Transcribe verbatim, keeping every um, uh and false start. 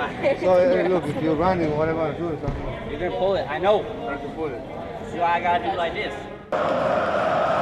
Right. So hey, look, if you're running, what am I doing? Something? You're gonna pull it. I know. I can pull it. See why I gotta do like this.